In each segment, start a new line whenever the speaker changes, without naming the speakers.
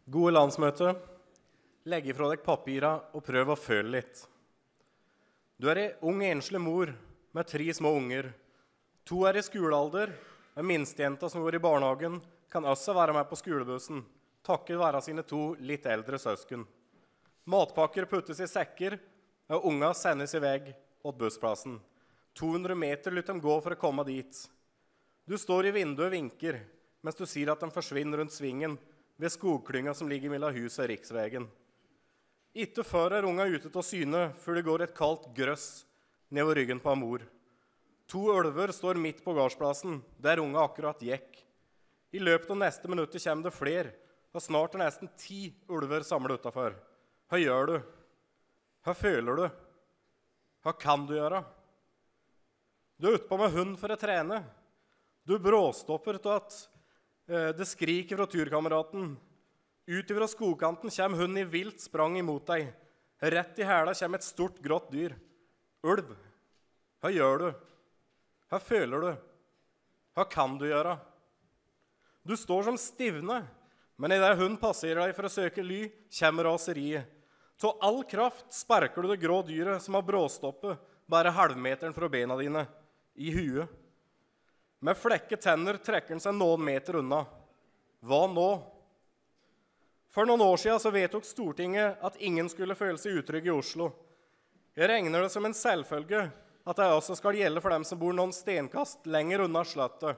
Gode landsmøte, legg ifra deg papira og prøv å føle litt. Du en ung enslig mor med 3 små unger. 2 i skolealder, en minstejenta som går i barnehagen, kan også være med på skolebussen, takket være sine 2 litt eldre søsken. Matpakker puttes i sekker, og unga sendes i vei åt bussplassen. 200 meter lyt de gå for å komme dit. Du står i vinduet og vinker, mens du sier at de forsvinner rundt svingen ved skogklynga som ligger mellom huset og riksvegen. Ikke før unga ute til å syne, før det går et kaldt grøss nedover ryggen på mor. 2 ulver står midt på gårdsplassen, der unga akkurat gikk. I løpet av neste minutter kommer det flere, og snart nesten 10 ulver samlet utenfor. Hva gjør du? Hva føler du? Hva kan du gjøre? Du ute på med hund for å trene. Du bråstopper til at det skriker fra turkameraten. Utover av skogkanten kommer hunden i vilt sprang imot deg. Rett i hæla kommer et stort, grått dyr. Ulv. Hva gjør du? Hva føler du? Hva kan du gjøre? Du står som stivne, men i det hunden passerer deg for å søke ly, kommer raseriet. Så all kraft sparker du det grå dyret som har bråstoppet, bare halvmeteren fra bena dine, i huet. Med flekke tenner trekker den seg noen meter unna. Hva nå? For noen år siden så vedtok Stortinget at ingen skulle føle seg utrygg i Oslo. Jeg regner det som en selvfølge at det også skal gjelde for dem som bor noen stenkast lenger unna slottet.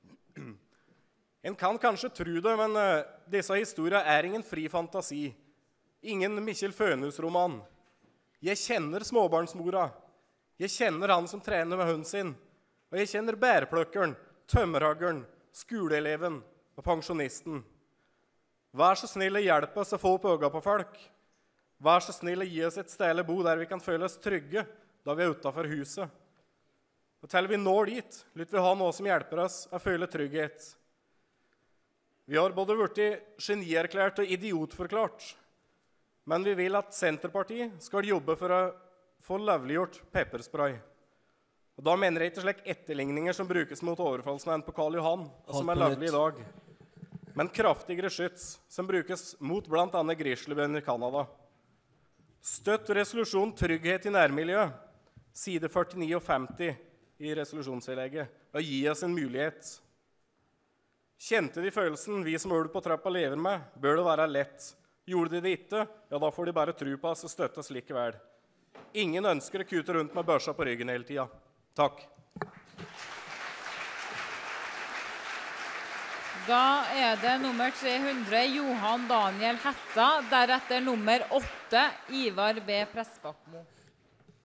En kan kanskje tro det, men disse historiene ingen fri fantasi. Ingen Mikkjel Fønhus-roman. Jeg kjenner småbarnsmora. Jeg kjenner han som trener med hunden sin. Og jeg kjenner bærplukkeren, tømmerhaggeren, skoleeleven og pensjonisten. Vær så snill å hjelpe oss å få opp øynene på folk. Vær så snill å gi oss et sted å bo der vi kan føle oss trygge da vi utenfor huset. Og til vi når dit, lytter vi ha noe som hjelper oss å føle trygghet. Vi har både blitt genierklært og idiotforklart, men vi vil at Senterpartiet skal jobbe for å få lovliggjort pepperspray. Og da mener jeg ikke slik etterligninger som brukes mot overfallsmenn på Karl Johan, og som lovlig i dag, men kraftigere skyts som brukes mot blant annet grizzlybjørn i Kanada. Støtt resolusjon Trygghet i nærmiljøet, side 49 og 50 i resolusjonsinnlegget, og gi oss en mulighet. Kjente de følelsen vi som ulv på trappa lever med, bør det være lett. Gjorde de det ikke, ja da får de bare tro på oss og støtte oss likevel. Ingen ønsker å kute rundt med børsa på ryggen hele tiden. Takk.
Da det nummer 300 Johan Daniel Hetta, deretter nummer 8 Ivar B. Pressbakmo.